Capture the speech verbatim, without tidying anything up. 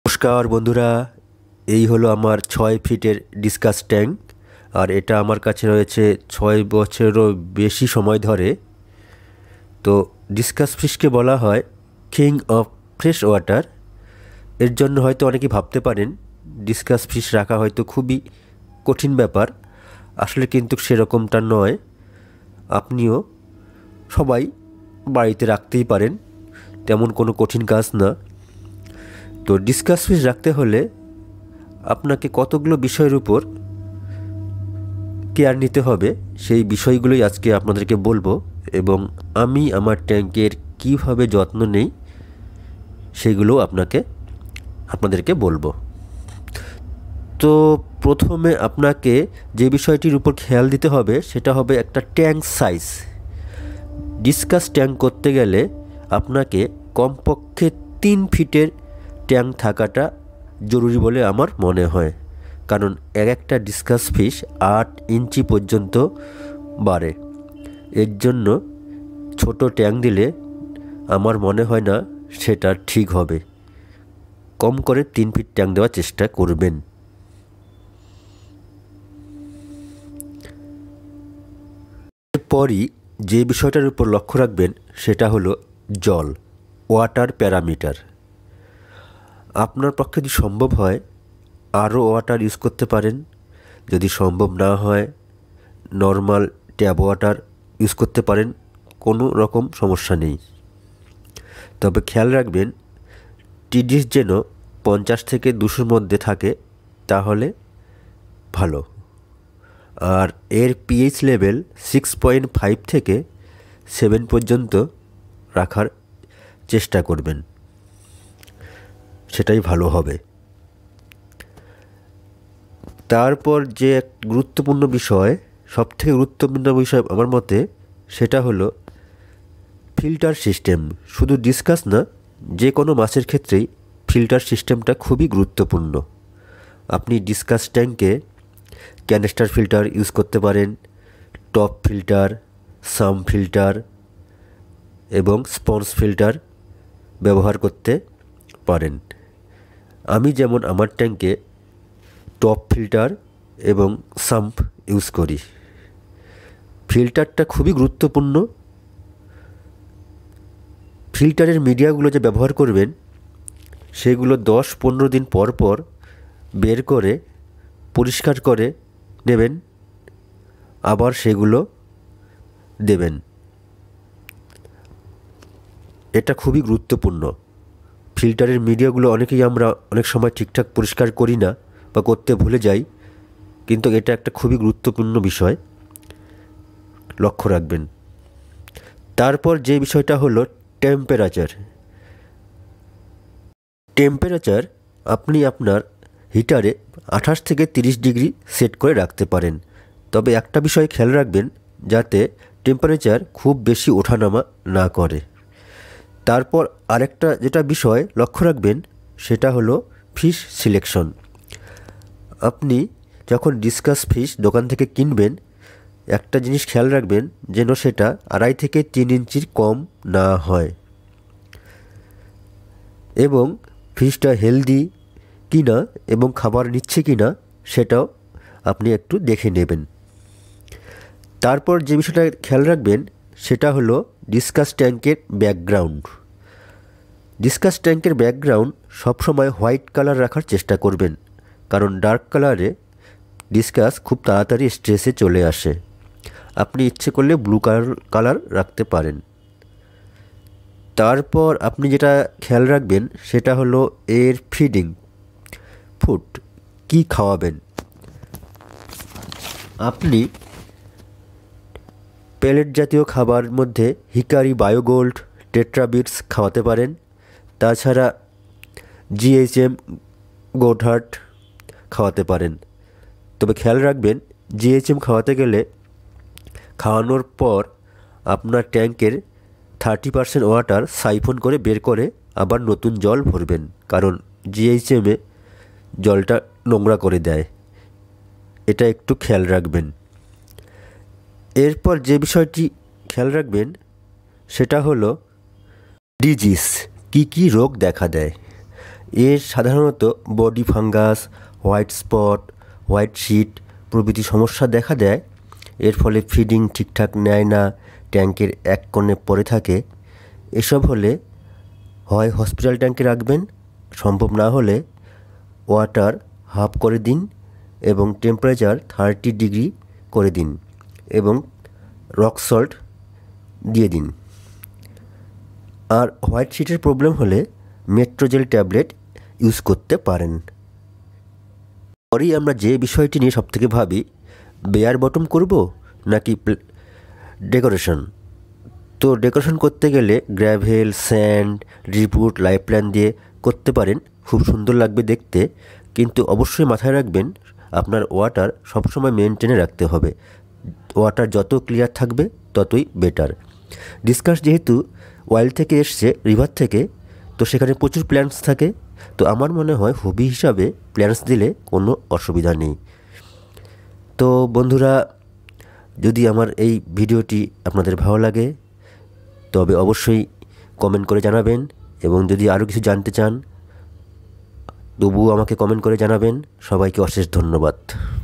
নমস্কার বন্ধুরা, এই হলো আমার ছয় ফিটের ডিসকাস ট্যাঙ্ক। আর এটা আমার কাছে রয়েছে ছয় বছরেরও বেশি সময় ধরে। তো ডিসকাস ফিশকে বলা হয় কিং অফ ফ্রেশ ওয়াটার। এর জন্য হয়তো অনেকেই ভাবতে পারেন ডিসকাস ফিশ রাখা হয়তো খুবই কঠিন ব্যাপার। আসলে কিন্তু সেরকমটা নয়, আপনিও সবাই বাড়িতে রাখতেই পারেন, তেমন কোনো কঠিন কাজ না। তো ডিসকাস ফিশ রাখতে হলে আপনাকে কতগুলো বিষয়ের উপর কেয়ার নিতে হবে, সেই বিষয়গুলোই আজকে আপনাদেরকে বলবো, এবং আমি আমার ট্যাঙ্কের কীভাবে যত্ন নেই সেগুলো আপনাকে আপনাদেরকে বলবো। তো প্রথমে আপনাকে যে বিষয়টির উপর খেয়াল দিতে হবে সেটা হবে একটা ট্যাঙ্ক সাইজ। ডিসকাস ট্যাঙ্ক করতে গেলে আপনাকে কমপক্ষে তিন ফিটের ট্যাঙ্ক থাকাটা জরুরি বলে আমার মনে হয়, কারণ এক একটা ডিসকাস ফিশ আট ইঞ্চি পর্যন্ত বাড়ে। এর জন্য ছোট ট্যাঙ্ক দিলে আমার মনে হয় না সেটা ঠিক হবে। কম করে তিন ফিট ট্যাঙ্ক দেওয়ার চেষ্টা করবেন। এরপরই যে বিষয়টার উপর লক্ষ্য রাখবেন সেটা হলো জল, ওয়াটার প্যারামিটার। আপনার পক্ষে যদি সম্ভব হয় আরও ওয়াটার ইউজ করতে পারেন, যদি সম্ভব না হয় নর্মাল ট্যাপ ওয়াটার ইউজ করতে পারেন, কোনো রকম সমস্যা নেই। তবে খেয়াল রাখবেন টিডিএস যেন পঞ্চাশ থেকে দুশোর মধ্যে থাকে, তাহলে ভালো। আর এর pH level six point five থেকে সেভেন পর্যন্ত রাখার চেষ্টা করবেন, সেটাই ভালো হবে। তারপর যে এক গুরুত্বপূর্ণ বিষয়, সবথেকে গুরুত্বপূর্ণ বিষয় আমার মতে, সেটা হলো ফিল্টার সিস্টেম। শুধু ডিসকাস না, যে কোনো মাছের ক্ষেত্রেই ফিল্টার সিস্টেমটা খুবই গুরুত্বপূর্ণ। আপনি ডিসকাস ট্যাঙ্কে ক্যানিস্টার ফিল্টার ইউজ করতে পারেন, টপ ফিল্টার, সাম্প ফিল্টার এবং স্পঞ্জ ফিল্টার ব্যবহার করতে পারেন। আমি যেমন আমার ট্যাঙ্কে টপ ফিল্টার এবং সাম্প ইউজ করি। ফিল্টারটা খুবই গুরুত্বপূর্ণ। ফিল্টারের মিডিয়াগুলো যে ব্যবহার করবেন সেগুলো দশ পনেরো দিন পর পর বের করে পরিষ্কার করে নেবেন, আবার সেগুলো দেবেন। এটা খুবই গুরুত্বপূর্ণ। ফিল্টারের মিডিয়াগুলো অনেকেই আমরা অনেক সময় ঠিকঠাক পরিষ্কার করি না বা করতে ভুলে যাই, কিন্তু এটা একটা খুবই গুরুত্বপূর্ণ বিষয়, লক্ষ্য রাখবেন। তারপর যে বিষয়টা হলো টেম্পারেচার। টেম্পারেচার আপনি আপনার হিটারে আঠাশ থেকে তিরিশ ডিগ্রি সেট করে রাখতে পারেন। তবে একটা বিষয় খেয়াল রাখবেন যাতে টেম্পারেচার খুব বেশি ওঠানামা না করে। তারপর আরেকটা যেটা বিষয় লক্ষ্য রাখবেন সেটা হলো ফিশ সিলেকশন। আপনি যখন ডিসকাস ফিশ দোকান থেকে কিনবেন, একটা জিনিস খেয়াল রাখবেন যেন সেটা আড়াই থেকে তিন ইঞ্চির কম না হয়, এবং ফিশটা হেলদি কিনা এবং খাবার নিচ্ছে কিনা সেটাও আপনি একটু দেখে নেবেন। তারপর যে বিষয়টা খেয়াল রাখবেন সেটা হলো ডিসকাস ট্যাঙ্কের ব্যাকগ্রাউন্ড। ডিসকাস ট্যাঙ্কের ব্যাকগ্রাউন্ড সবসময় হোয়াইট কালার রাখার চেষ্টা করবেন, কারণ ডার্ক কালারে ডিসকাস খুব তাড়াতাড়ি স্ট্রেসে চলে আসে। আপনি ইচ্ছে করলে ব্লু কালার কালার রাখতে পারেন। তারপর আপনি যেটা খেয়াল রাখবেন সেটা হলো এর ফিডিং ফুড, কি খাওয়াবেন। আপনি পেলেট জাতীয় খাবার মধ্যে হিকারি, বায়োগোল্ড, টেট্রাবিটস খাওয়াতে পারেন। তাছাড়া জিএইচএম, গোডহার্ট খাওয়াতে পারেন। তবে খেয়াল রাখবেন জিএইচএম খাওয়াতে গেলে খাওয়ানোর পর আপনার ট্যাঙ্কের থার্টি পার্সেন্ট ওয়াটার সাইফন করে বের করে আবার নতুন জল ভরবেন, কারণ জিএইচএমে জলটা নোংরা করে দেয়। এটা একটু খেয়াল রাখবেন। এরপর যে বিষয়টি খেয়াল রাখবেন সেটা হলো ডিজিজ, কি কি রোগ দেখা দেয়। এর সাধারণত body fungus, white spot, white sheet প্রভৃতি সমস্যা দেখা দেয়। এর ফলে ফিডিং ঠিকঠাক নেয় না, ট্যাঙ্কের এক কোণে পড়ে থাকে। এসব হলে হয় হসপিটাল ট্যাঙ্কে রাখবেন, সম্ভব না হলে ওয়াটার হাফ করে দিন এবং টেম্পারেচার থার্টি ডিগ্রি করে দিন এবং রক সল্ট দিয়ে দিন। আর হোয়াইট শিটের প্রবলেম হলে মেট্রোজেল ট্যাবলেট ইউজ করতে পারেন। পরেই আমরা যে বিষয়টি নিয়ে সবথেকে ভাবি, বেয়ার বটম করব নাকি ডেকোরেশন। তো ডেকোরেশন করতে গেলে gravel, sand, driftwood, life plan দিয়ে করতে পারেন, খুব সুন্দর লাগবে দেখতে। কিন্তু অবশ্যই মাথায় রাখবেন আপনার ওয়াটার সবসময় মেনটেনে রাখতে হবে। ওয়াটার যত ক্লিয়ার থাকবে ততই বেটার। ডিসকাস যেহেতু ওয়াইল্ড থেকে এসছে, রিভার থেকে, তো সেখানে প্রচুর প্ল্যান্টস থাকে। তো আমার মনে হয় হবি হিসাবে প্ল্যান্টস দিলে কোনো অসুবিধা নেই। তো বন্ধুরা, যদি আমার এই ভিডিওটি আপনাদের ভালো লাগে তবে অবশ্যই কমেন্ট করে জানাবেন, এবং যদি আরও কিছু জানতে চান তবুও আমাকে কমেন্ট করে জানাবেন। সবাইকে অশেষ ধন্যবাদ।